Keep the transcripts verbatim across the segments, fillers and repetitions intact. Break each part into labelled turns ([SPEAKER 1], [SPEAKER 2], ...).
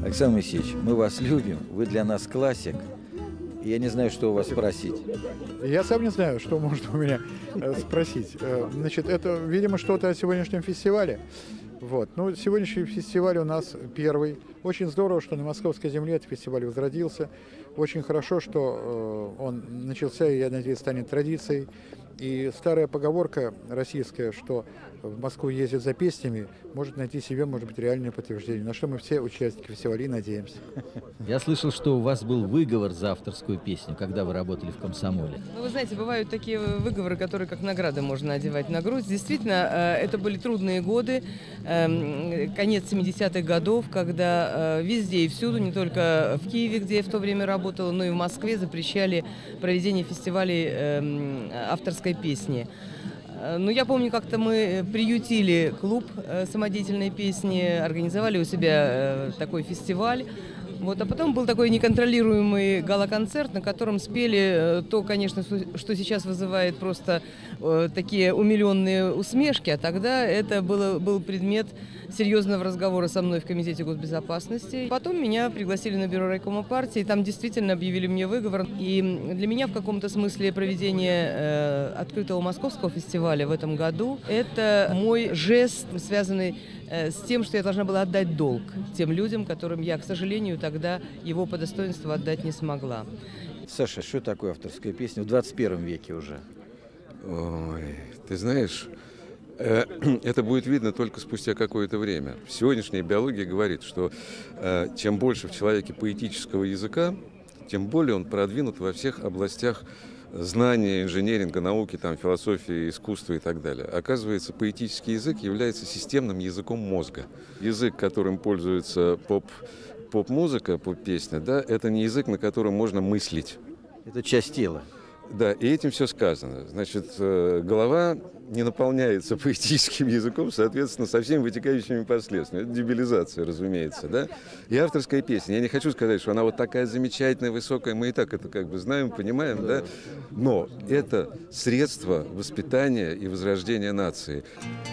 [SPEAKER 1] Александр Моисеевич, мы вас любим, вы для нас классик. И я не знаю, что у вас спросить.
[SPEAKER 2] Я сам не знаю, что можно у меня э, спросить. Э, значит, это, видимо, что-то о сегодняшнем фестивале. Вот. Ну, сегодняшний фестиваль у нас первый. Очень здорово, что на Московской земле этот фестиваль возродился. Очень хорошо, что э, он начался, и, я надеюсь, станет традицией. И старая поговорка российская, что в Москву ездят за песнями, может найти себе, может быть, реальное подтверждение. На что мы все участники фестиваля надеемся.
[SPEAKER 3] Я слышал, что у вас был выговор за авторскую песню, когда вы работали в «Комсомоле».
[SPEAKER 4] Ну, вы знаете, бывают такие выговоры, которые как награды можно одевать на грудь. Действительно, это были трудные годы, конец семидесятых годов, когда везде и всюду, не только в Киеве, где я в то время работала, но и в Москве запрещали проведение фестивалей авторской песни. Ну, я помню, как-то мы приютили клуб самодеятельной песни, организовали у себя такой фестиваль. Вот, а потом был такой неконтролируемый гала-концерт, на котором спели то, конечно, что сейчас вызывает просто э, такие умиленные усмешки, а тогда это было, был предмет серьезного разговора со мной в Комитете госбезопасности. Потом меня пригласили на бюро райкома партии, там действительно объявили мне выговор. И для меня в каком-то смысле проведение э, открытого московского фестиваля в этом году – это мой жест, связанный с тем, что я должна была отдать долг тем людям, которым я, к сожалению, тогда его по достоинству отдать не смогла.
[SPEAKER 1] Саша, что такое авторская песня в двадцать первом веке уже?
[SPEAKER 5] Ой, ты знаешь, э, это будет видно только спустя какое-то время. Сегодняшняя биология говорит, что э, чем больше в человеке поэтического языка, тем более он продвинут во всех областях знания, инженеринга, науки, там, философии, искусства и так далее. Оказывается, поэтический язык является системным языком мозга. Язык, которым пользуется поп, поп-музыка, поп-песня, да, это не язык, на котором можно мыслить.
[SPEAKER 1] Это часть тела.
[SPEAKER 5] Да, и этим все сказано. Значит, голова не наполняется поэтическим языком, соответственно, со всеми вытекающими последствиями. Это дебилизация, разумеется, да. И авторская песня. Я не хочу сказать, что она вот такая замечательная, высокая. Мы и так это как бы знаем, понимаем, да. Но это средство воспитания и возрождения нации.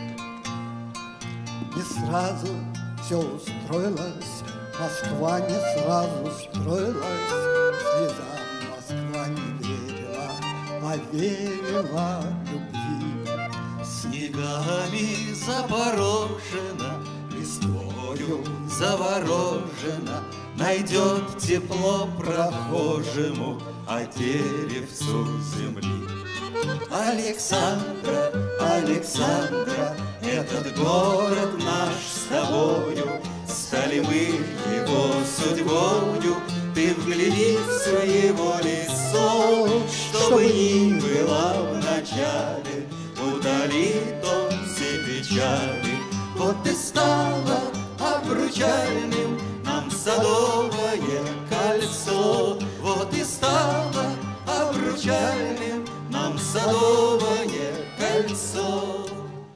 [SPEAKER 6] Не сразу все устроилось, Москва не сразу строилась, слезам Москва не верила, поверила любви.
[SPEAKER 7] Снегами запорожена, листвою заворожена, найдет тепло прохожему, а деревцу земли. Александра, Александра, этот город наш с тобою, стали мы его судьбою. Ты вглядись в его лицо, чтобы ни было в начале, удалит он все печали. Вот и стало обручальным нам садовое кольцо, вот и стало обручальным нам садовое кольцо.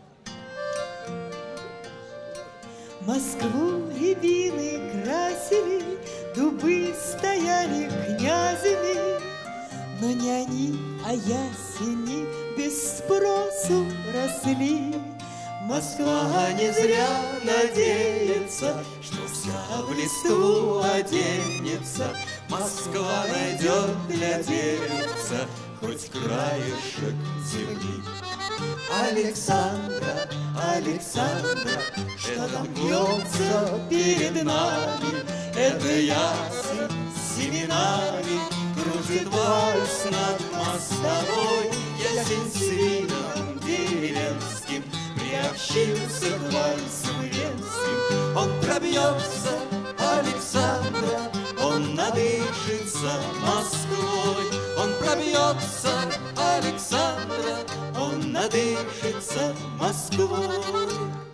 [SPEAKER 8] Москву рябины красили, дубы стояли князями, но не они, а ясени без спросу росли.
[SPEAKER 7] Москва не зря надеется, что вся в листву оденется. Москва найдет для деревца хоть краешек земли. Александра, Александра, что-то бьется перед нами, это ясень с семенами, кружит вальс над мостовой. Ясень с вином деревенским приобщился к вальсам венским. Он пробьется, Александра, он надышится Москвой. Он пробьется, Александра, он надышится Москвой.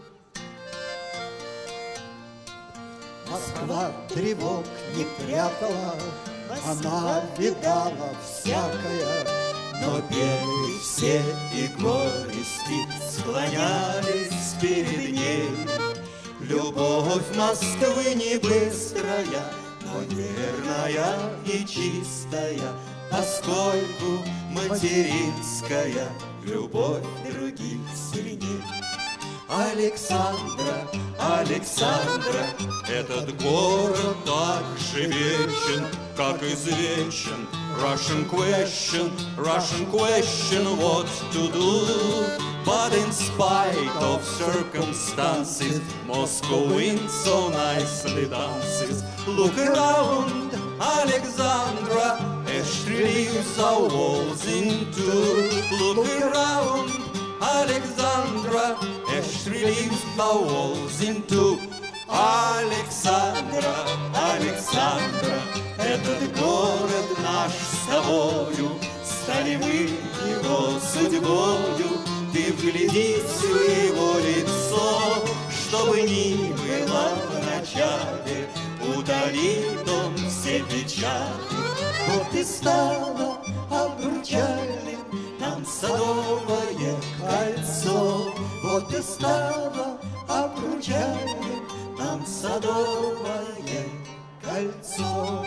[SPEAKER 6] Москва тревог не прятала, она видала всякое,
[SPEAKER 7] но пели все и горести склонялись перед ней. Любовь Москвы не быстрая, но верная и чистая, поскольку материнская любовь других сильней. Александра, Александра. Этот город так же вечен, как извечен. Russian question, Russian question, what to do? But in spite of circumstances, Moscow in so nicely dances. Look around, Alexandra, as she leaves our walls in two. Look around, Alexandra, as she leaves our walls in two. Александра, Александра, этот город наш с тобою, стали мы его судьбою. Ты вглядись в его лицо, чтобы ни было в начале, утолит он все печали. Вот и стало обручальным нам садовое кольцо. Вот и стало обручальным нам садовое кольцо.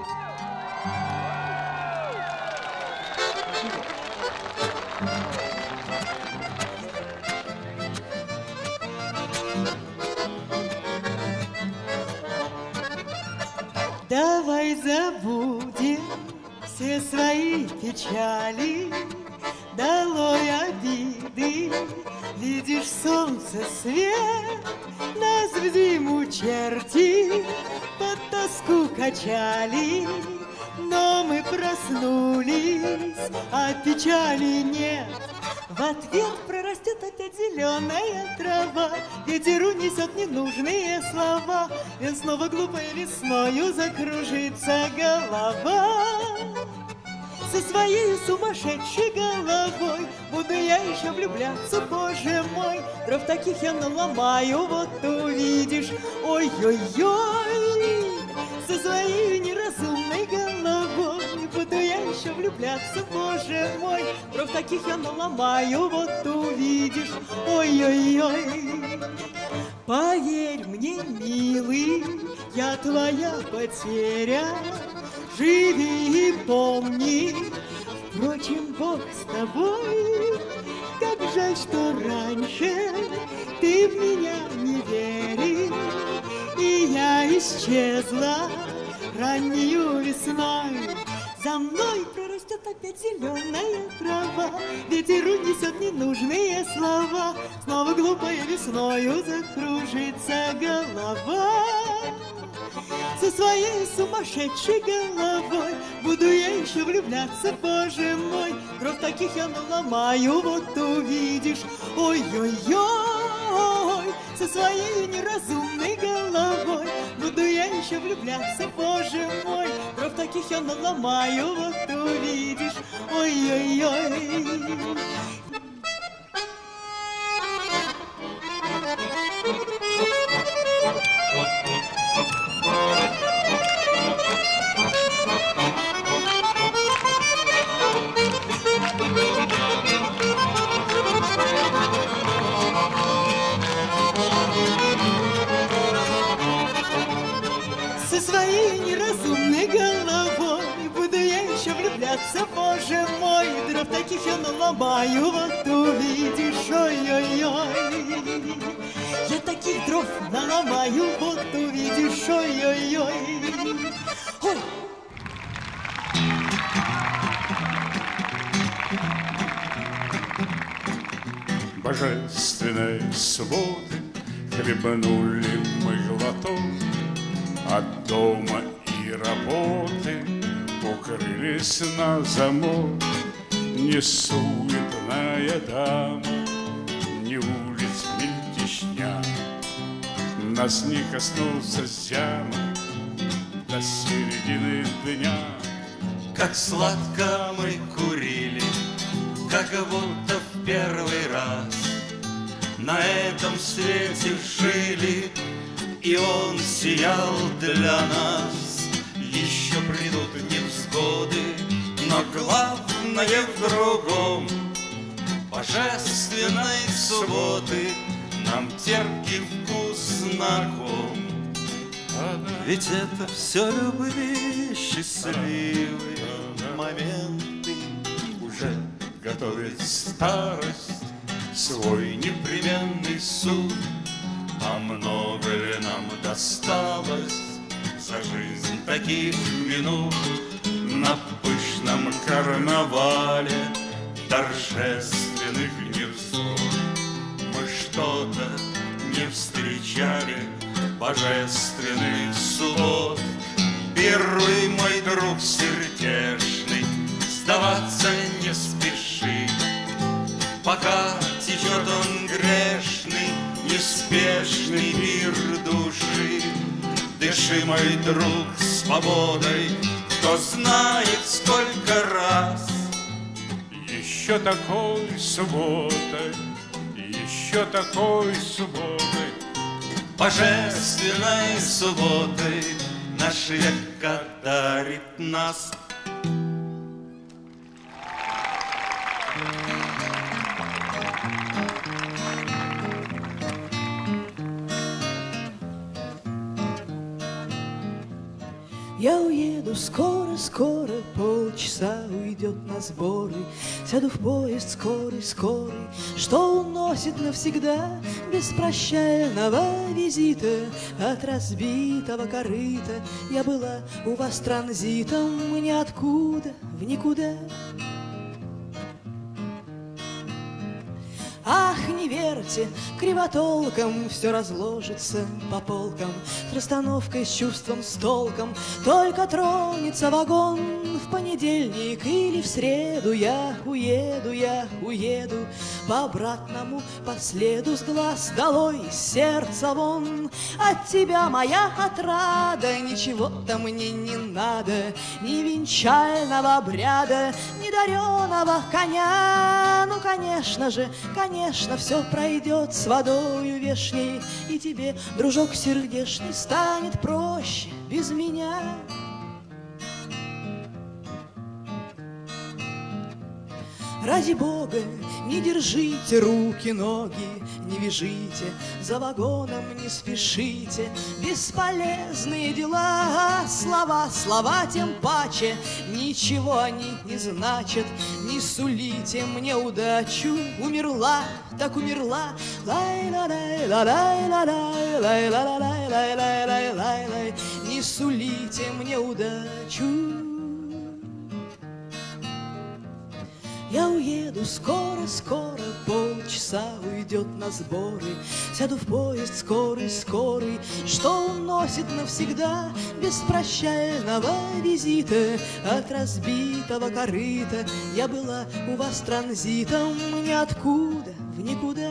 [SPEAKER 8] Давай забудем все свои печали, долой обиды. Видишь, солнце свет нас в зиму черти под тоску качали, но мы проснулись, а печали нет. В ответ прорастет опять зеленая трава, ветер унесет ненужные слова, и снова глупой весною закружится голова. Со своей сумасшедшей головой буду я еще влюбляться, боже мой. Дров таких я наломаю, вот увидишь. Ой-ой-ой, со своей неразумной головой буду я еще влюбляться, боже мой. Дров таких я наломаю, вот увидишь. Ой-ой-ой. Поверь мне, милый, я твоя потеря. Живи и помни, впрочем, Бог с тобой. Как жаль, что раньше ты в меня не верил, и я исчезла раннею весной. За мной прорастет опять зеленая трава, ветер унесет ненужные слова, снова глупой весною закружится голова. Со своей сумасшедшей головой буду я еще влюбляться, боже мой. Дров таких я наломаю, вот увидишь. Ой-ой-ой, со своей неразумной головой буду я еще влюбляться, боже мой. Дров таких я наломаю, вот увидишь. Ой-ой-ой. Со своей неразумной головой буду я еще влюбляться, боже мой. Дров таких я наломаю, вот увидишь. Ой-ой-ой, я таких дров наломаю, вот увидишь. Ой-ой-ой. Ой.
[SPEAKER 9] Божественной субботы хлебнули мы глоток, от дома и работы укрылись на замок. Не суетная дама, не улиц мельтешня, нас не коснулся зяма до середины дня.
[SPEAKER 7] Как сладко мы курили, как будто в первый раз на этом свете жили, и он сиял для нас. Еще придут невзгоды, но главное в другом. Божественной субботы нам терпкий вкус знаком. Ведь это все любви, счастливые моменты.
[SPEAKER 9] Уже готовит старость
[SPEAKER 7] свой непременный суд. А много ли нам досталось за жизнь таких минут на пышном карнавале торжественных мирцов? Мы что-то не встречали божественных суббот. Первый мой друг сердечный, сдаваться не спеши, пока течет он грешный, неспешный мир души. Дыши, мой друг, свободой, кто знает сколько раз.
[SPEAKER 9] Еще такой субботой, еще такой субботой,
[SPEAKER 7] божественной субботой наш век одарит нас.
[SPEAKER 8] Я уеду скоро-скоро, полчаса уйдет на сборы. Сяду в поезд скорый-скорый, что уносит навсегда, без прощального визита от разбитого корыта. Я была у вас транзитом ниоткуда в никуда. Ах, не верьте, кривотолком все разложится по полкам, с расстановкой, с чувством, с толком. Только тронется вагон в понедельник или в среду, я уеду, я уеду по обратному, по следу, с глаз долой, с сердца вон. От тебя моя отрада, ничего-то мне не надо, ни венчального обряда, ни дареного коня. Ну, конечно же, конечно, Конечно, все пройдет с водою вешней, и тебе, дружок сердечный, станет проще без меня. Ради Бога, не держите руки, ноги, не вяжите, за вагоном не спешите. Бесполезные дела, слова, слова тем паче, ничего они не значат, не сулите мне удачу. Умерла, так умерла, лай-ла-лай-ла-лай-ла-лай-лай-лай-лай-лай-лай-лай. Не сулите мне удачу. Я уеду скоро-скоро, полчаса уйдет на сборы. Сяду в поезд скорый-скорый, что уносит навсегда, без прощального визита от разбитого корыта. Я была у вас транзитом ниоткуда в никуда.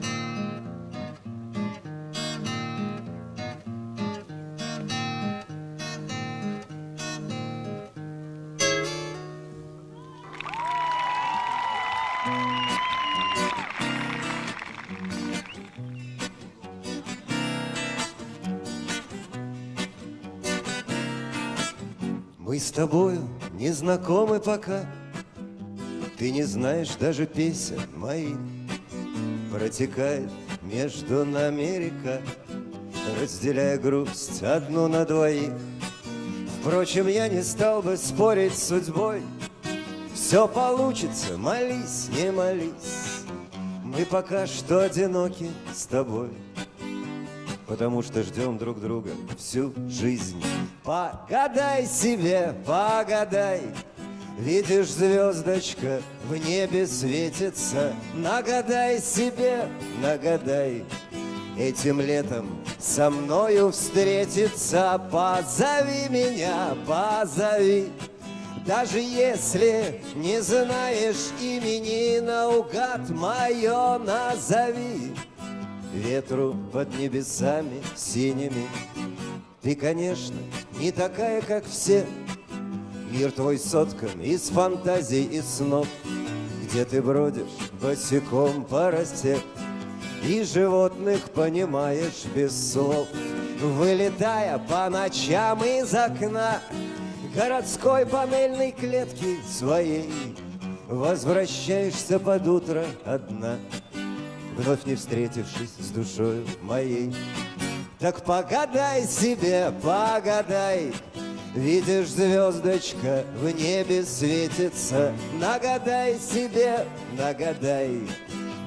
[SPEAKER 10] Мы с тобою не знакомы пока, ты не знаешь даже песен моих. Протекает между нами река, разделяя грусть одну на двоих. Впрочем, я не стал бы спорить с судьбой, все получится, молись, не молись. Мы пока что одиноки с тобой, потому что ждем друг друга всю жизнь. Погадай себе, погадай, видишь, звездочка в небе светится. Нагадай себе, нагадай, этим летом со мною встретиться. Позови меня, позови, даже если не знаешь имени, наугад мое назови. Ветру под небесами синими ты, конечно, не такая, как все. Мир твой соткан из фантазий и снов, где ты бродишь босиком по росе и животных понимаешь без слов. Вылетая по ночам из окна городской панельной клетки своей, возвращаешься под утро одна, вновь не встретившись с душою моей. Так погадай себе, погадай, видишь, звездочка в небе светится. Нагадай себе, нагадай,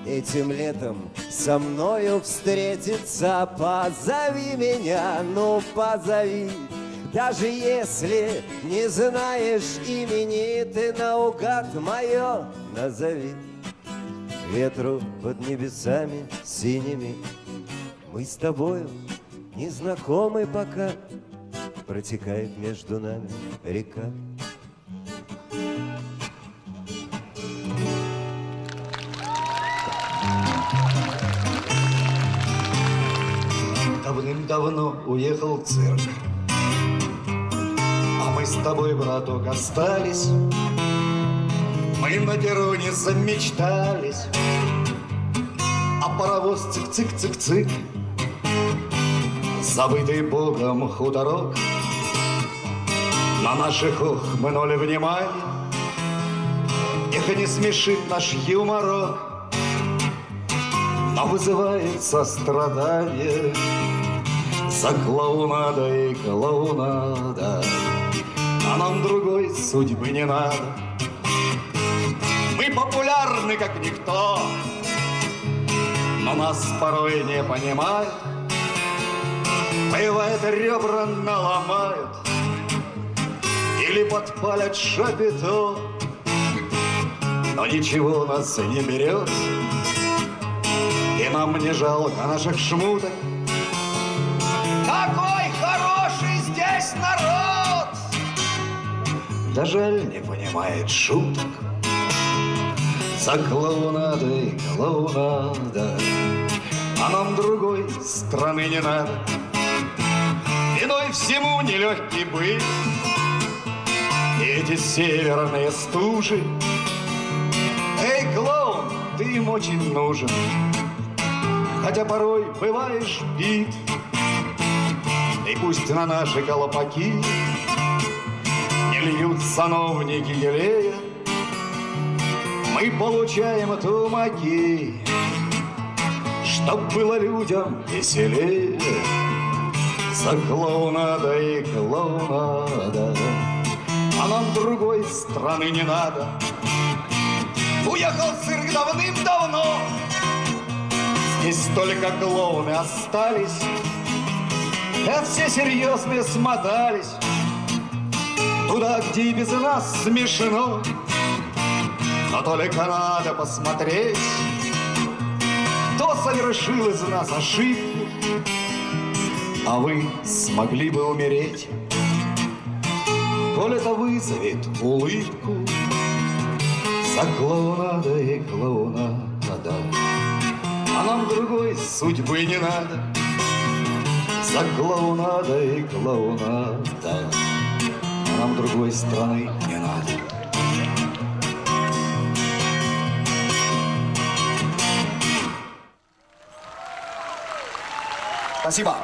[SPEAKER 10] этим летом со мною встретиться. Позови меня, ну позови. Даже если не знаешь имени, ты наугад мое назови. Ветру под небесами синими мы с тобою не знакомы пока. Протекает между нами река.
[SPEAKER 11] Давным-давно уехал цирк, а мы с тобой, браток, остались. Мы на перроне замечтались, а паровоз цик-цик-цик-цик. Забытый Богом хуторок, на наших ухмынули внимание. Эх, не смешит наш юморок, но вызывает сострадание. За клоунада и клоунада, а нам другой судьбы не надо. Мы популярны, как никто, но нас порой не понимают. Бывает, ребра наломают или подпалят шапито, но ничего нас не берет, и нам не жалко наших шмуток. Какой хороший здесь народ! Да жаль, не понимает шуток. За клоунадой клоунада, а нам другой страны не надо. Виной всему нелегкий быт, и эти северные стужи. Эй, клоун, ты им очень нужен, хотя порой бываешь бит. И пусть на наши колпаки не льют сановники елея, мы получаем тумаки, чтоб было людям веселее. За клоунада и клоунада, а нам другой страны не надо. Уехал цирк давным-давно, здесь только клоуны остались. А все серьезные смотались туда, где и без нас смешно. Но только надо посмотреть, кто совершил из нас ошибку, а вы смогли бы умереть, коль это вызовет улыбку. За клоунада и клоунада, а нам другой судьбы не надо. За клоунада и клоунада, а нам другой страны не надо.
[SPEAKER 12] Спасибо.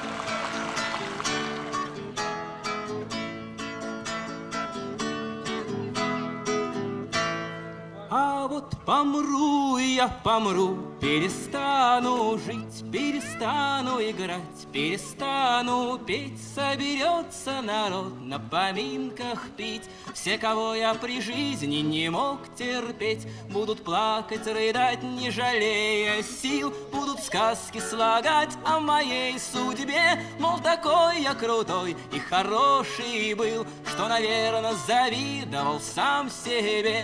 [SPEAKER 13] А вот помру я, помру, перестану жить, перестану играть, перестану петь. Соберется народ на поминках пить. Все, кого я при жизни не мог терпеть, будут плакать, рыдать, не жалея сил. Будут сказки слагать о моей судьбе, мол, такой я крутой и хороший был, что, наверное, завидовал сам себе.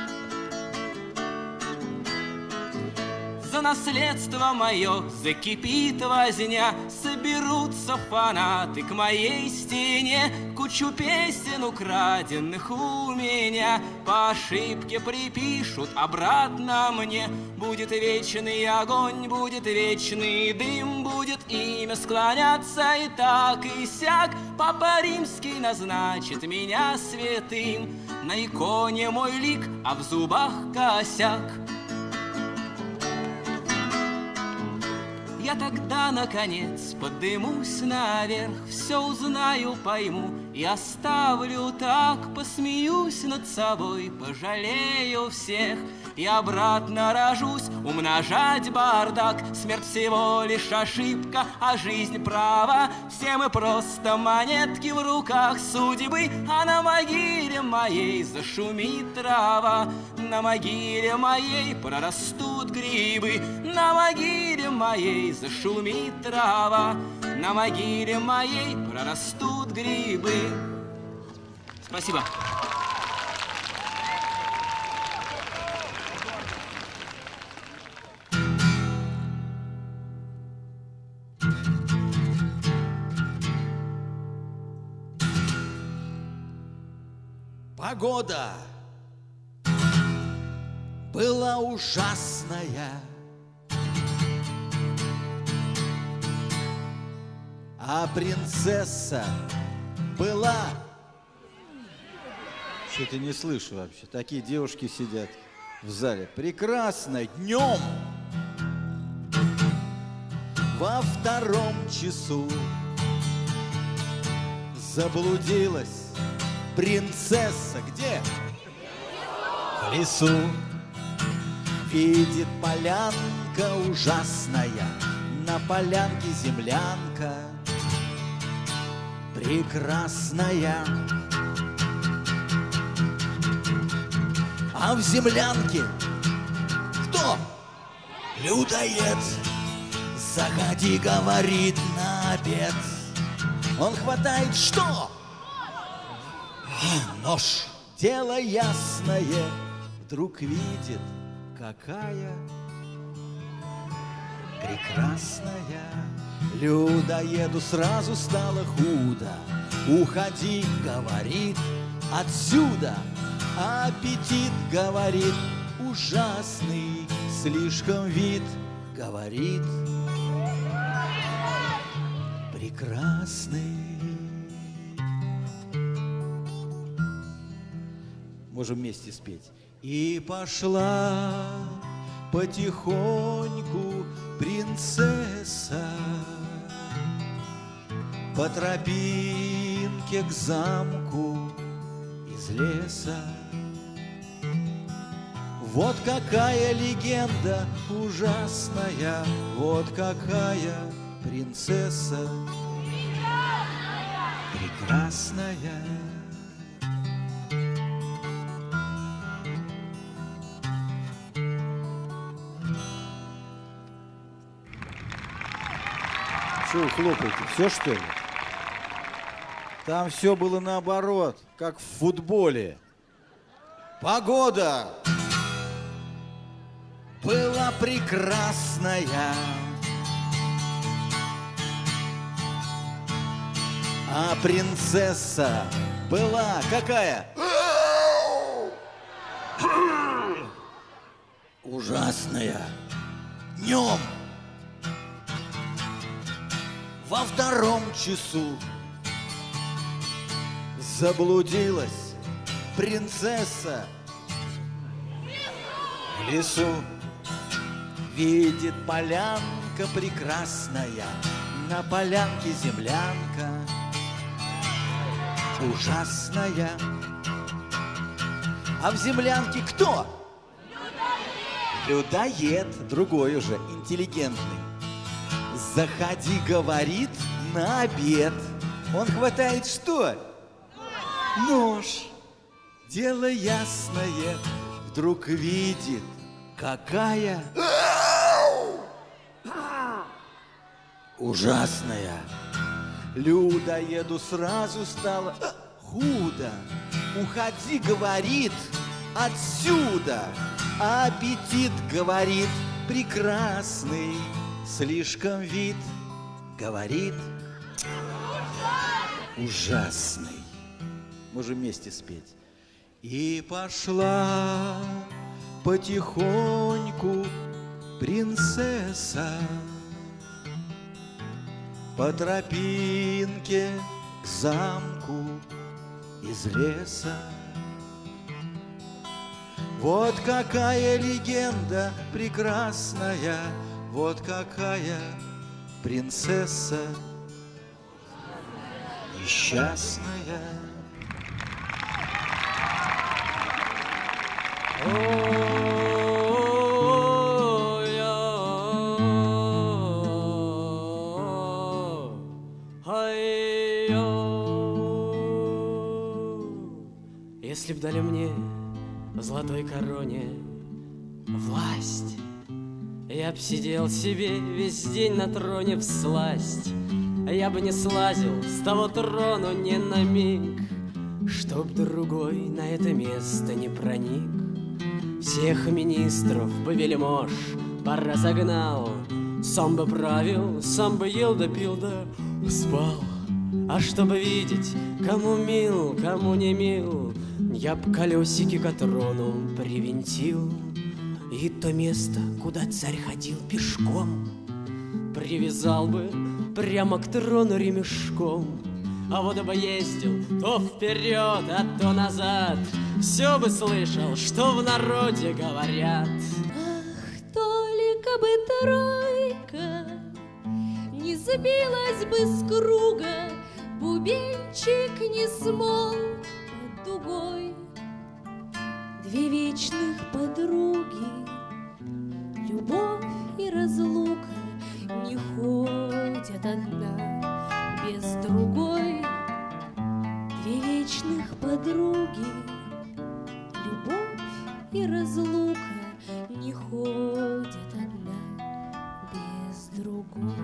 [SPEAKER 13] За наследство мое закипит возня, соберутся фанаты к моей стене. Кучу песен, украденных у меня, по ошибке припишут обратно мне. Будет вечный огонь, будет вечный дым, будет имя склоняться и так и сяк. Папа Римский назначит меня святым, на иконе мой лик, а в зубах косяк. Я тогда, наконец, подымусь наверх, все узнаю, пойму Я ставлю так, посмеюсь над собой, пожалею всех и обратно рожусь. Умножать бардак, смерть всего лишь ошибка, а жизнь права. Все мы просто монетки в руках судьбы, а на могиле моей зашумит трава. На могиле моей прорастут грибы, на могиле моей зашумит трава. На могиле моей прорастут грибы. Спасибо.
[SPEAKER 12] Погода была ужасная, а принцесса была...
[SPEAKER 1] Что-то не слышу вообще. Такие девушки сидят в зале. Прекрасно. Днем
[SPEAKER 12] во втором часу заблудилась принцесса. Где? В лесу. Видит полянка ужасная, на полянке землянка прекрасная. А в землянке кто? Людоед. Заходи, говорит, на обед. Он хватает что? Нож. Дело ясное. Вдруг видит, какая прекрасная. Людоеду сразу стало худо. Уходи, говорит, отсюда. Аппетит, говорит, ужасный. Слишком вид, говорит, прекрасный.
[SPEAKER 1] можем вместе спеть.
[SPEAKER 12] И пошла потихоньку принцесса по тропинке к замку из леса. Вот какая легенда ужасная, вот какая принцесса прекрасная.
[SPEAKER 1] Что вы хлопаете? Все, что ли? Там все было наоборот, как в футболе.
[SPEAKER 12] Погода была прекрасная, а принцесса была какая? Ужасная. Днем во втором часу заблудилась принцесса в лесу. Видит полянка прекрасная, на полянке землянка ужасная. А в землянке кто? Людоед. Людоед, другой уже, интеллигентный. Заходи, говорит, на обед. Он хватает что? Нож. Дело ясное, вдруг видит, какая ужасная. Людоеду сразу стало худо. Уходи, говорит, отсюда. А аппетит, говорит, прекрасный. Слишком вид, говорит, ужасный.
[SPEAKER 1] Можем вместе спеть.
[SPEAKER 12] И пошла потихоньку принцесса по тропинке к замку из леса. Вот какая легенда прекрасная, вот какая принцесса несчастная.
[SPEAKER 13] Если б дали мне в золотой короне власть, я б сидел себе весь день на троне всласть. Я бы не слазил с того трона ни на миг, чтоб другой на это место не проник. Всех министров бы вельмож поразогнал, сам бы правил, сам бы ел да пил да спал. А чтобы видеть, кому мил, кому не мил, я б колесики к трону привинтил. И то место, куда царь ходил пешком, привязал бы прямо к трону ремешком. А вот бы ездил то вперед, а то назад, все бы слышал, что в народе говорят.
[SPEAKER 14] Ах, только бы тройка не сбилась бы с круга, бубенчик не смол под дугой. Две вечных подруги, любовь и разлука, не ходят одна без другой. Две вечных подруги, любовь и разлука, не ходят одна без другой.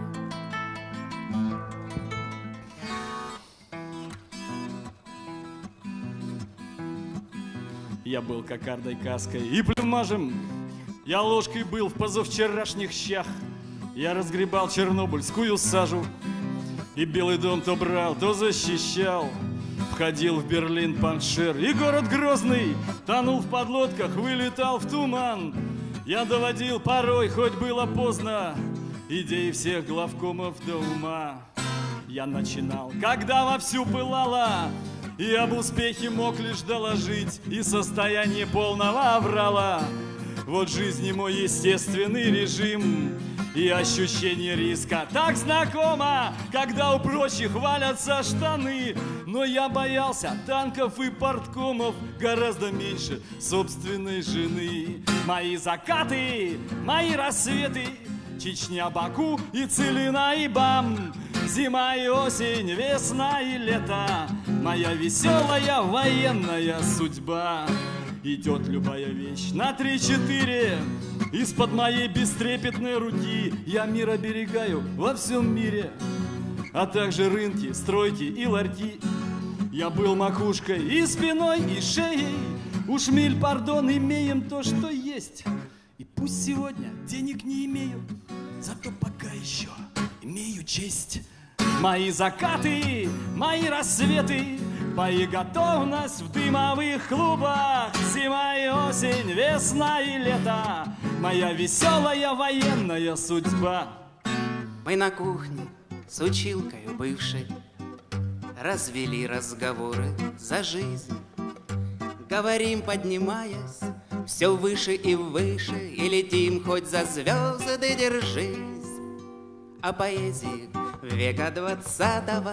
[SPEAKER 15] Я был кокардой каской и плюмажем, я ложкой был в позавчерашних щах. Я разгребал чернобыльскую сажу, и Белый дом то брал, то защищал. Входил в Берлин Паншер, и город Грозный тонул в подлодках, вылетал в туман. Я доводил порой, хоть было поздно, идеи всех главкомов до ума. Я начинал, когда вовсю пылало, и об успехе мог лишь доложить, и состояние полного аврала. Вот жизни мой естественный режим, и ощущение риска так знакомо, когда у прочих валятся штаны. Но я боялся танков и порткомов гораздо меньше собственной жены. Мои закаты, мои рассветы, Чечня, Баку и Целина и Бам, зима и осень, весна и лето, моя веселая военная судьба. Идет любая вещь на три-четыре, из-под моей бестрепетной руки я мир оберегаю во всем мире, а также рынки, стройки и ларьки. Я был макушкой и спиной, и шеей, уж миль, пардон, имеем то, что есть. И пусть сегодня денег не имею, зато пока еще имею честь. Мои закаты, мои рассветы, мои готовность в дымовых клубах, зима и осень, весна и лето, моя веселая военная судьба.
[SPEAKER 13] Мы на кухне с училкою бывшей развели разговоры за жизнь. Говорим, поднимаясь все выше и выше, и летим хоть за звезды, держись. О поэзии века двадцатого,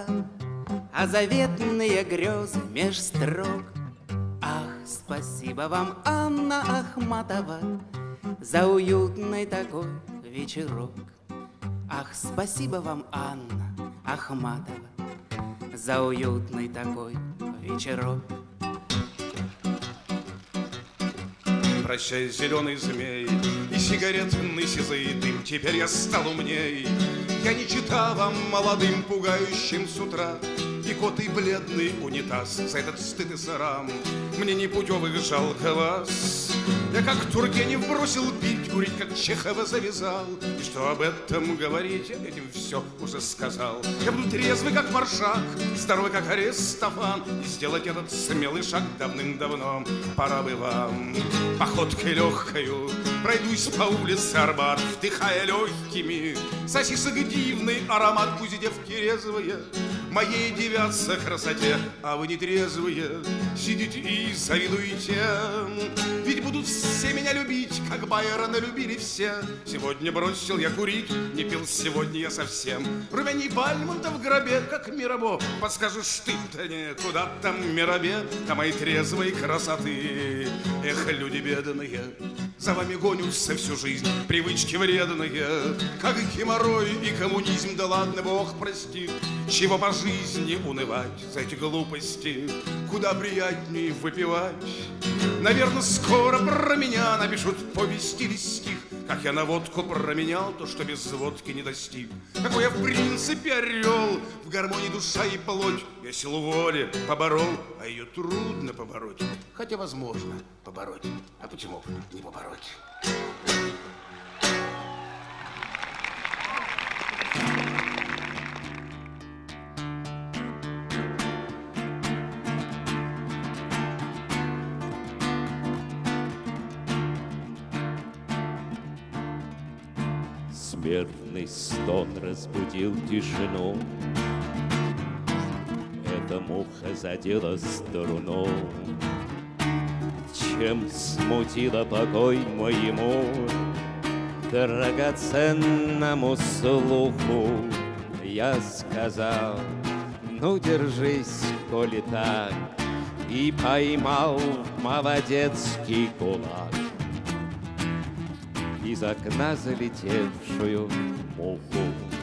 [SPEAKER 13] а заветные грезы меж строк. Ах, спасибо вам, Анна Ахматова, за уютный такой вечерок. Ах, спасибо вам, Анна Ахматова, за уютный такой вечерок.
[SPEAKER 16] Прощай, зеленый змей, и сигаретный сизый дым, теперь я стал умней. Я не читал вам молодым, пугающим с утра, и кот, и бледный унитаз, за этот стыд и срам мне непутевых жалко вас. Я как Тургенев бросил пить, курить, как Чехова завязал, и что об этом говорить, этим все уже сказал. Я буду трезвый, как Маршак, здоровый, как Аристофан, и сделать этот смелый шаг давным-давно пора бы вам. Походкой легкою пройдусь по улице Арбат, вдыхая легкими сосисок дивный аромат. Пусть девки резвые моей девятся красоте, а вы не трезвые сидите и завидуете. Ведь будут все меня любить, как Байрона любили все. Сегодня бросил я курить, не пил сегодня я совсем. Румяний Бальмонта в гробе, как Мирабо. Подскажешь ты, да нет, куда там Мирабе, там мои трезвой красоты. Эх, люди бедные, за вами гонятся всю жизнь привычки вредные, как геморрой и коммунизм, да ладно, Бог простит. Чего по жизни унывать за эти глупости, куда приятнее выпивать. Наверное, скоро про меня напишут повесть или стих, как я на водку променял то, что без водки не достиг. Какой я в принципе орел, в гармонии душа и плоть. Я силу воли поборол, а ее трудно побороть. Хотя возможно побороть, а почему бы не побороть?
[SPEAKER 17] Смертный стон разбудил тишину. Эта муха задела струну, чем смутила покой моему драгоценному слуху. Я сказал: ну держись, коли так, и поймал молодецкий кулак из окна залетевшую муху.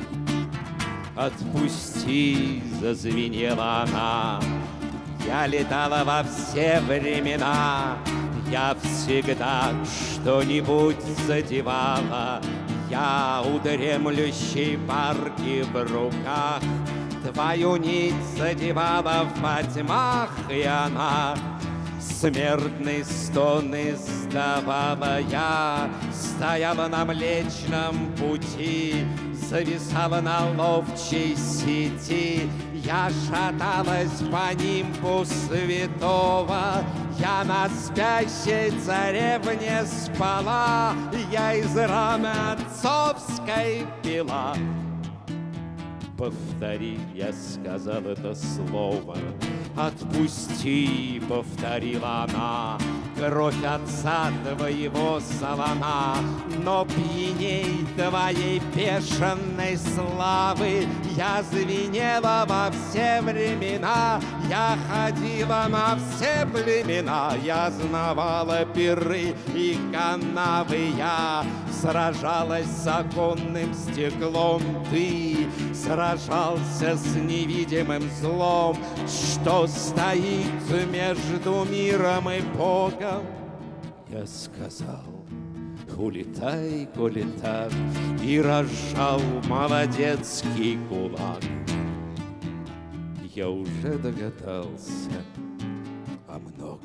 [SPEAKER 17] Отпусти, зазвенела она. Я летала во все времена, я всегда что-нибудь задевала. Я у дремлющей парки в руках твою нить задевала во тьмах, и она смертный стон издавала. Я стояла на Млечном пути, зависала на ловчей сети. Я шаталась по нимбу святого, я на спящей царевне спала, я из рамы отцовской пила. Повтори, я сказал это слово. Отпусти, повторила она. Кровь отца твоего солона, но пьяней твоей бешеной славы я звенела во все времена. Я ходила на все племена, я знавала пиры и канавы. Я сражалась с оконным стеклом, ты сражался с невидимым злом, что стоит между миром и Богом. Я сказал: улетай, коли так, и разжал молодецкий кулак. Я уже догадался о многом.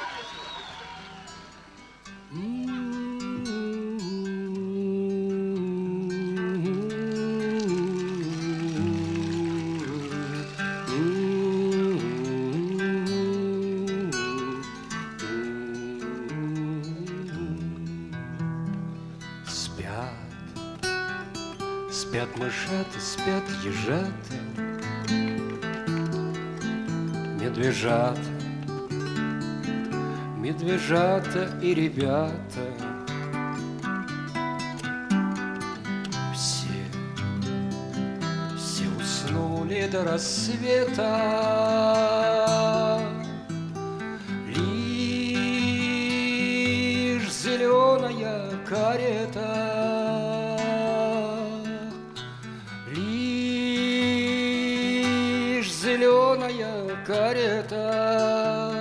[SPEAKER 18] Спят мышата, спят ежата, медвежата, медвежата и ребята. Все, все уснули до рассвета. Лишь зеленая карета зеленая карета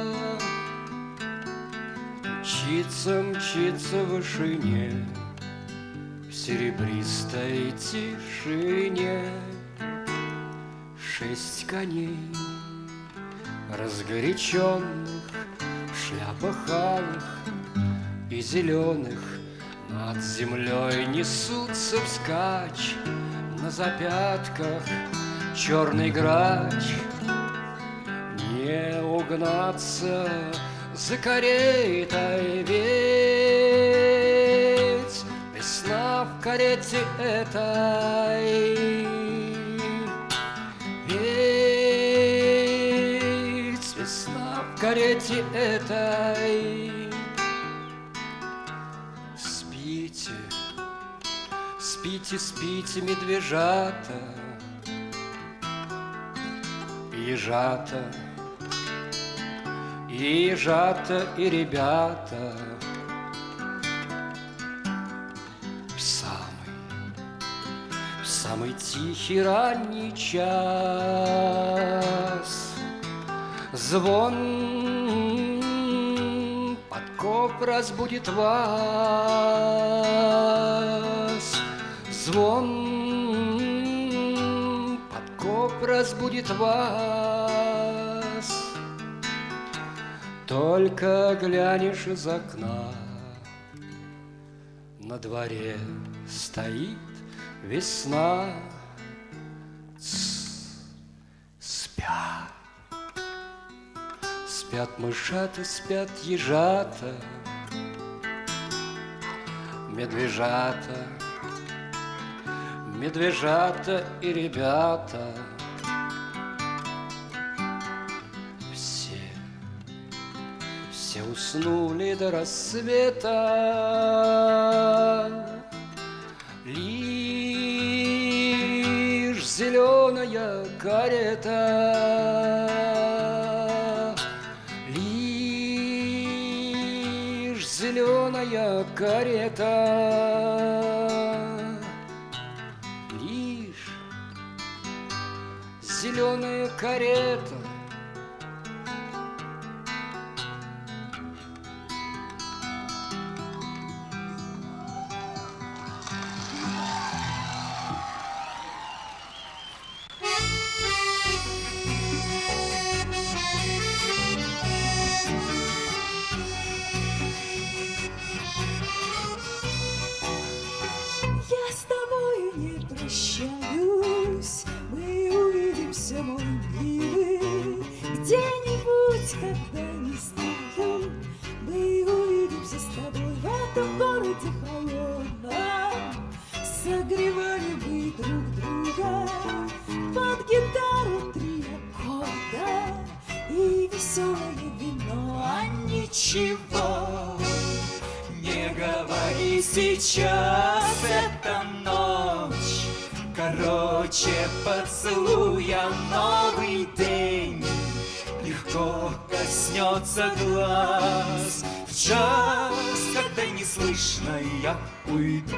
[SPEAKER 18] мчится, мчится в вышине, в серебристой тишине. Шесть коней разгоряченных в шляпах алых и зеленых над землей несутся вскачь, на запятках черный грач. Не угнаться за каретой, ведь весна в карете этой, ведь весна в карете этой. Спите, спите, спите, медвежата, ежата, и ежата, и ребята. В самый, в самый тихий ранний час звон подкоп разбудит вас. Звон подкоп разбудит вас. Только глянешь из окна, на дворе стоит весна. Тс, спят, спят мышата, спят ежата, медвежата, медвежата и ребята. Все уснули до рассвета. Лишь зеленая карета, лишь зеленая карета, лишь зеленая карета.
[SPEAKER 19] Когда не станем, мы увидимся с тобой в этом городе холодном. Согревали мы друг друга под гитару три аккорда и веселое вино. А ничего не говори сейчас, эта ночь короче поцелуя. Новый день легко коснется глаз в час, когда неслышно я уйду.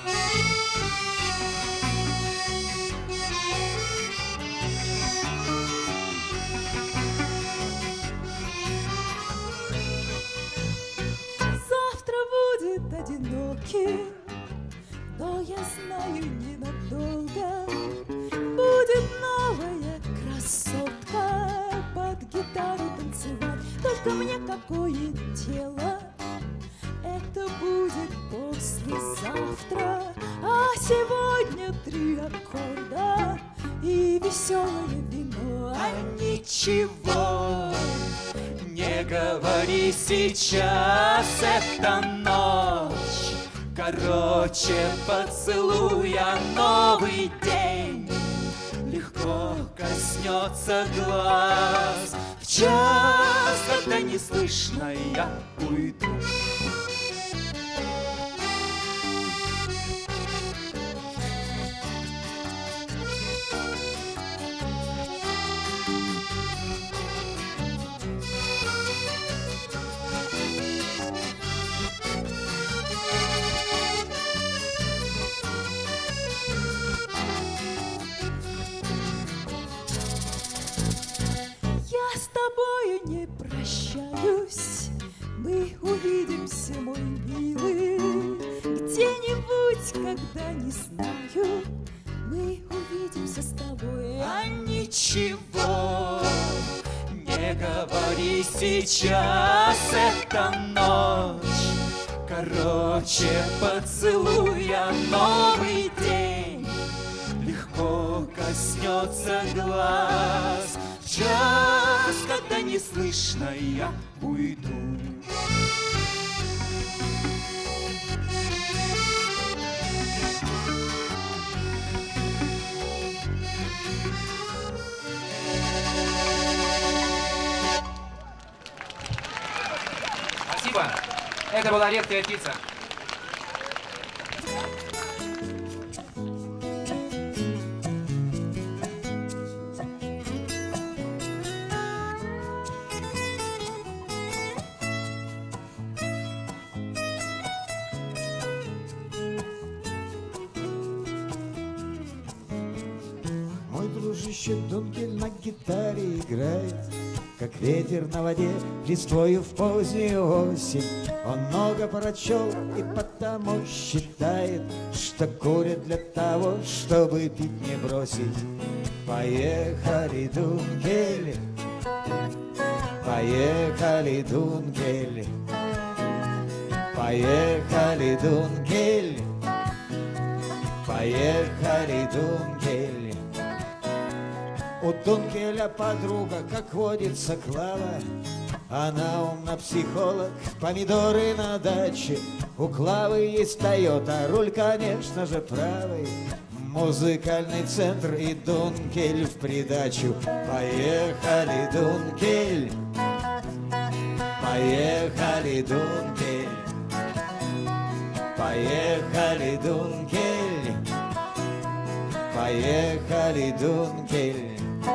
[SPEAKER 19] Завтра будет одинокий, но я знаю ненадолго. Будет новая красотка под гитару танцевать. Только мне какое тело. Это будет послезавтра, а сегодня три аккорда и веселое вино.
[SPEAKER 20] А ничего не говори сейчас, это ночь. Короче, поцелуя, новый день легко коснется глаз. В час, когда не слышно, я уйду.
[SPEAKER 19] Я с тобою не прощаюсь, мы увидимся, мой милый, где-нибудь, когда не знаю, мы увидимся с тобой.
[SPEAKER 20] А ничего не говори сейчас, это ночь. Короче, поцелуя, новый день легко коснется глаз. В час, когда не слышно, я уйду.
[SPEAKER 21] Спасибо. Это была редкая птица.
[SPEAKER 6] Мой дружище Дункель на гитаре играет, как ветер на воде, листвою в позднюю осень. Он много прочел и потому считает, что курит для того, чтобы пить не бросить. Поехали, Дункель, поехали, Дункель, поехали, Дункель, поехали, Дункель. У Дункеля подруга, как водится, Клава. Она умна психолог, помидоры на даче. У Клавы есть Тойота, руль, конечно же, правый. Музыкальный центр и Дункель в придачу. Поехали, Дункель, поехали, Дункель, поехали, Дункель, поехали, Дункель.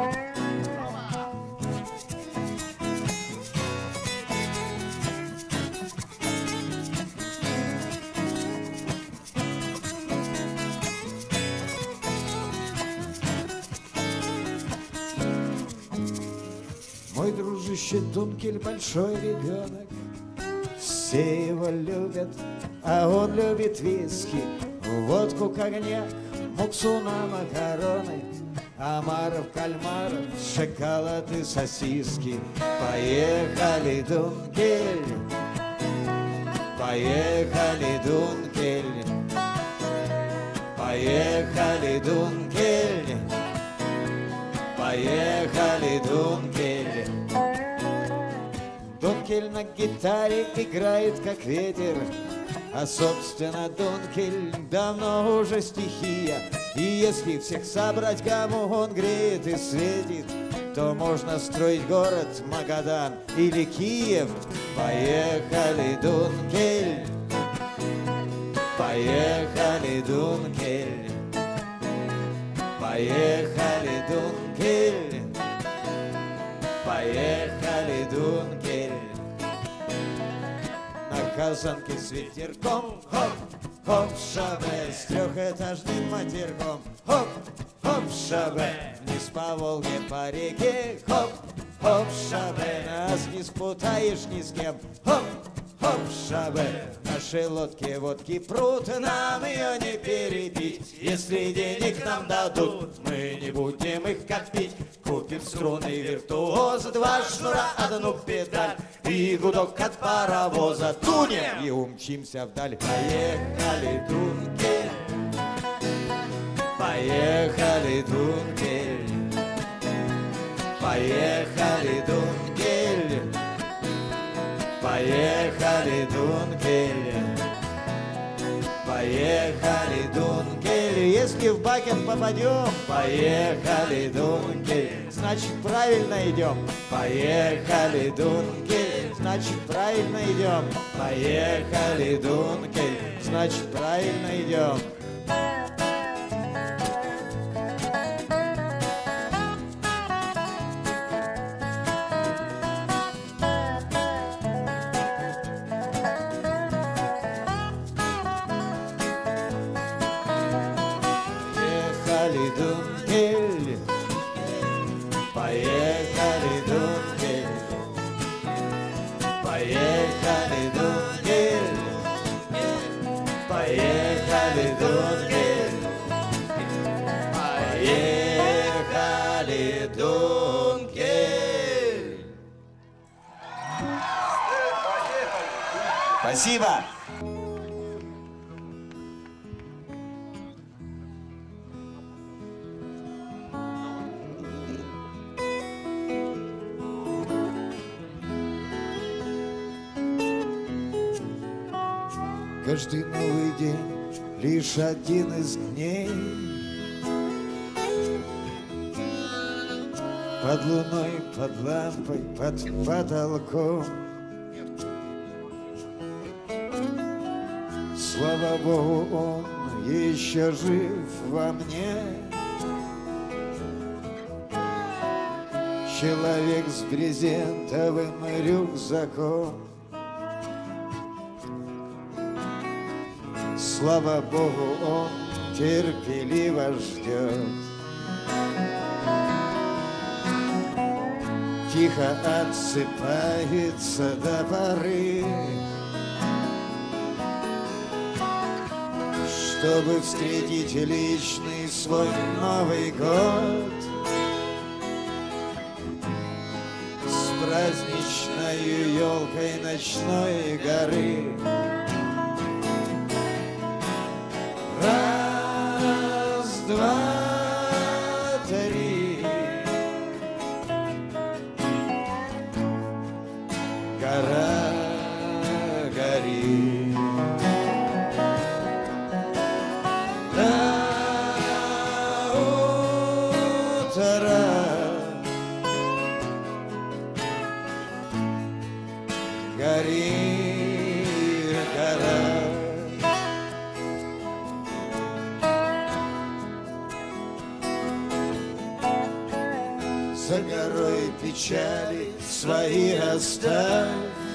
[SPEAKER 6] Мой дружище Дункель большой ребенок, все его любят, а он любит виски, водку, коньяк, муксу на макароны, омаров, кальмаров, шоколад и сосиски. Поехали, Дункель, поехали, Дункель, поехали, Дункель, поехали, Дункель. Дункель на гитаре играет, как ветер, а, собственно, Дункель давно уже стихия. И если всех собрать, кому он греет и светит, то можно строить город Магадан или Киев. Поехали, Дункель, поехали, Дункель, поехали, Дункель, поехали, Дункель. На казанке с ветерком, хоп, хоп, шабе, с трехэтажным матерком, хоп, хоп, шабе, вниз по Волге, по реке, хоп, хоп, шабе, нас не спутаешь ни с кем, хоп, хоп, в шабе. В нашей лодке водки прут, нам ее не перепить. Если денег нам дадут, мы не будем их копить. Купим струны виртуоз, два шнура, одну педаль и гудок от паровоза. Тунем и умчимся вдаль. Поехали, Дункель, поехали, Дункель, поехали, Дункель, поехали, Дункель, поехали, Дункель. Если в Бакен попадем, поехали, Дункель, значит правильно идем. Поехали, Дункель, значит правильно идем. Поехали, Дункель, значит правильно идем. Поехали, Дункель, поехали, Дункель, поехали, Дункель, поехали, Дункель, поехали, Дункель. Спасибо. Каждый новый день лишь один из дней. Под луной, под лампой, под потолком. Слава Богу, он еще жив во мне. Человек с брезентовым рюкзаком. Слава Богу, он терпеливо ждет. Тихо отсыпается до поры, чтобы встретить личный свой Новый год с праздничной елкой ночной горы. Раз, два, три. Гора горит. До утра. Горит гора. За горой печали свои оставь.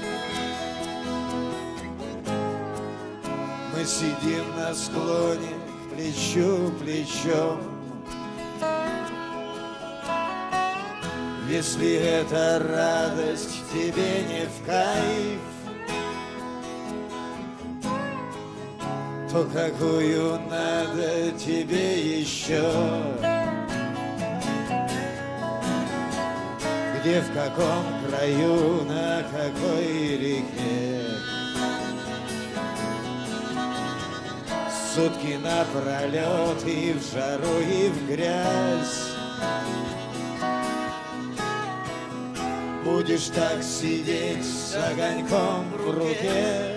[SPEAKER 6] Мы сидим на склоне плечу плечом. Если эта радость тебе не в кайф, то какую надо тебе еще? Где, в каком краю, на какой реке? Сутки напролет и в жару, и в грязь. Будешь так сидеть с огоньком в руке,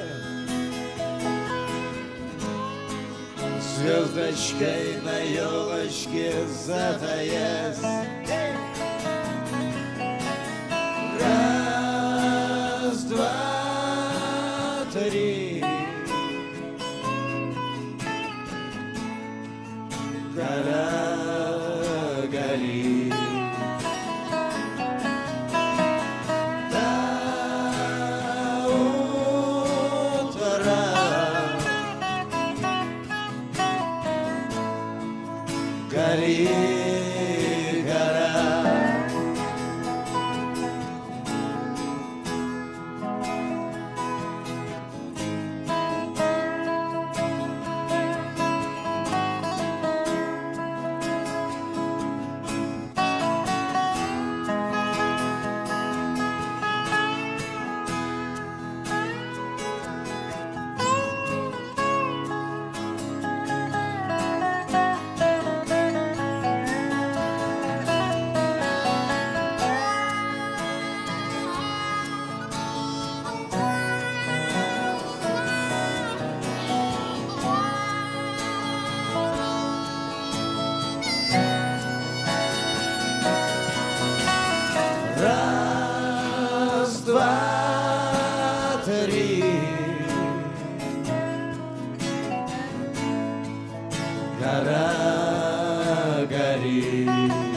[SPEAKER 6] звездочкой на елочке затаясь. Раз, два, три. Гора горит. До утра. Горит гора.
[SPEAKER 10] три. Гора горит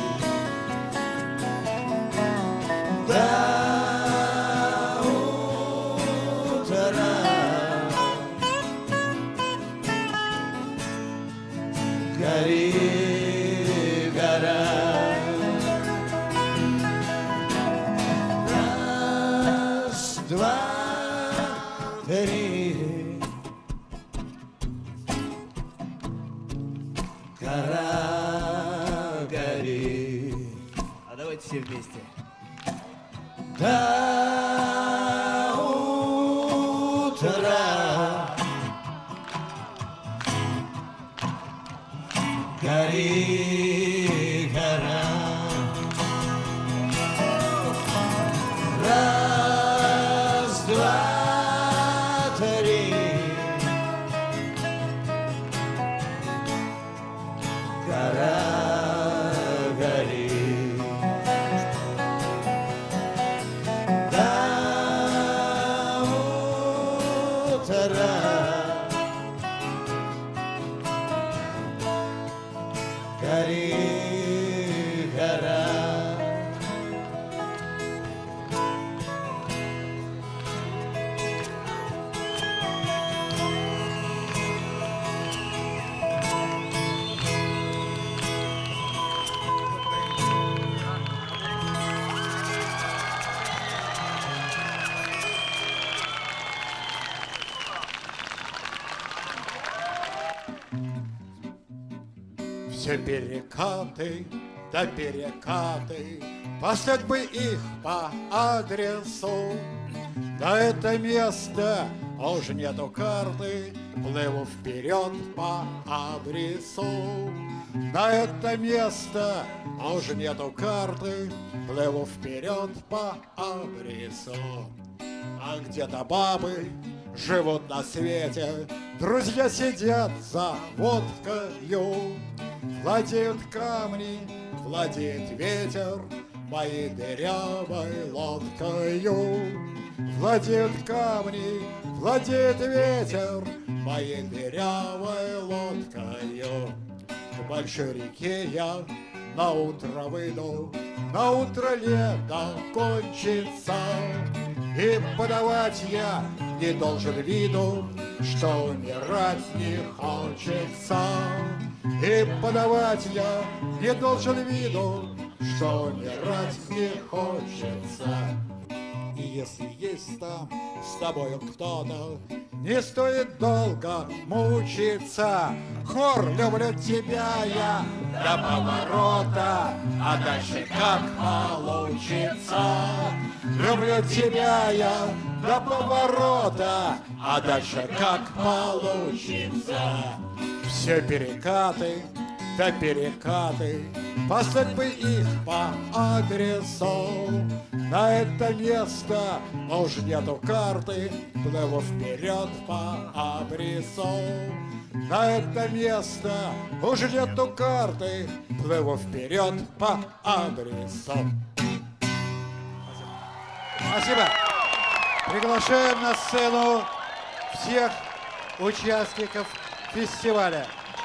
[SPEAKER 10] до утра. Гори, гора. Раз, два, три. Гора горит.
[SPEAKER 6] А давайте все вместе.
[SPEAKER 10] До утра. Гори, гора. Раз, два, три. Гора горит до утра. Гори, гора.
[SPEAKER 12] Все перекаты, да перекаты, послать бы их по адресу. На это место уже нету карты, плыву вперед по адресу. На это место уже нету карты, плыву вперед по адресу. А где-то бабы живут на свете, друзья сидят за водкою. Владеют камни, владеет ветер моей дырявой лодкою. Владеют камни, владеет ветер моей дырявой лодкою. К большой реке я на утро выйду, на утро лето кончится, и подавать я не должен виду, что умирать не хочется. И подавать я не должен виду, что умирать не хочется. И если есть там с тобою кто-то, не стоит долго мучиться. Хор, люблю тебя я до поворота, а дальше как получится. Люблю тебя я до поворота, а дальше как получится. Все перекаты, да перекаты, послать бы их по адресу. На это место уже нету карты, плыву вперед по адресу. На это место уже нету карты, плыву вперед по адресу. Спасибо. Приглашаем на сцену всех участников фестиваля.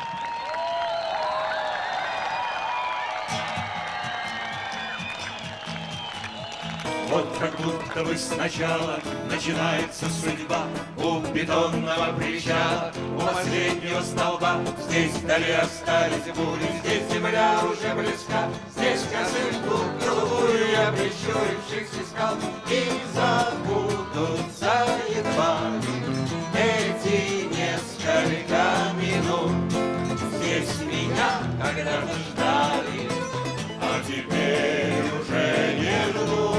[SPEAKER 7] Вот как будто бы сначала начинается судьба у бетонного причала, у последнего столба. Здесь вдали остались бури, здесь земля уже близка, здесь косынку голубую я, прищурившись, искал, и забудутся едва эти несколько минут. Здесь меня когда-то ждали, а теперь уже не ждут.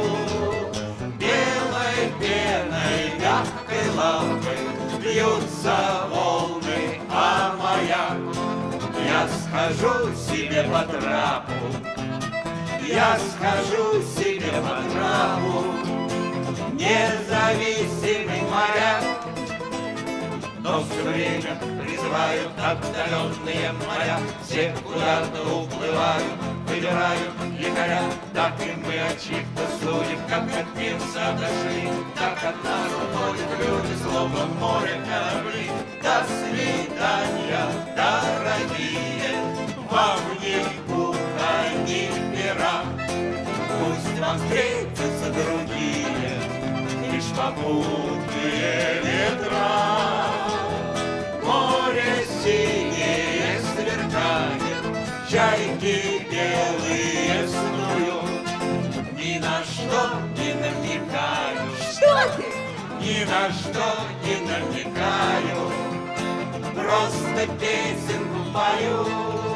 [SPEAKER 7] Пеной, мягкой лапой бьются волны, а моя я схожу себе по трапу, я схожу себе по трапу. Независимый моряк, но все время призывают отдаленные моря. Все куда-то уплывают, выбирают якоря. Так и мы от чьих-то судеб, как от Пирса дошли, так от нас голубом море корабли. До свидания, дорогие, вам ни пуха, ни пера. Пусть вам встретятся другие, лишь попутные ветра. Море синее сверкает, чайки белые снуют. Ни на что не намекаю.
[SPEAKER 19] Что ты?
[SPEAKER 7] Ни на что не намекаю, просто песенку пою.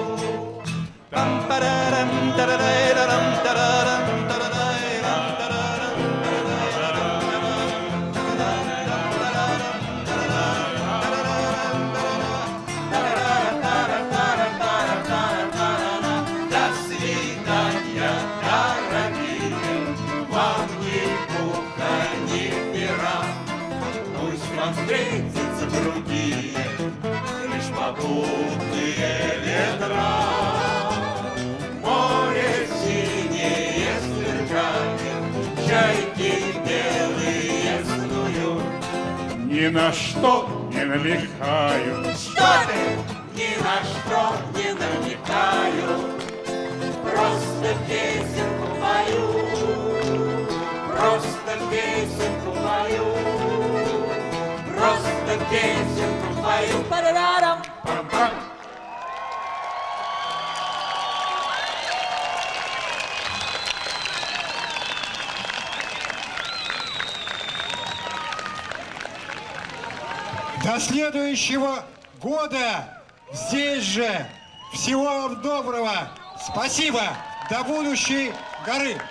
[SPEAKER 7] Там-парарам, тарарайрарам, тарарам, тарарайрам, тарарам, до свидания, дорогие, вам ни пуха, ни пера. Пусть вам встретятся другие, лишь попутные ветра. Море синее сверкает, чайки белые снуют.
[SPEAKER 9] Ни на что не намекаю.
[SPEAKER 7] Что ты? Ни на что не намекаю, просто песенку пою, просто песенку пою, просто песенку пою.
[SPEAKER 19] Парарарам.
[SPEAKER 7] Пам-пам.
[SPEAKER 12] До следующего года здесь же. Всего вам доброго. Спасибо. До будущей горы.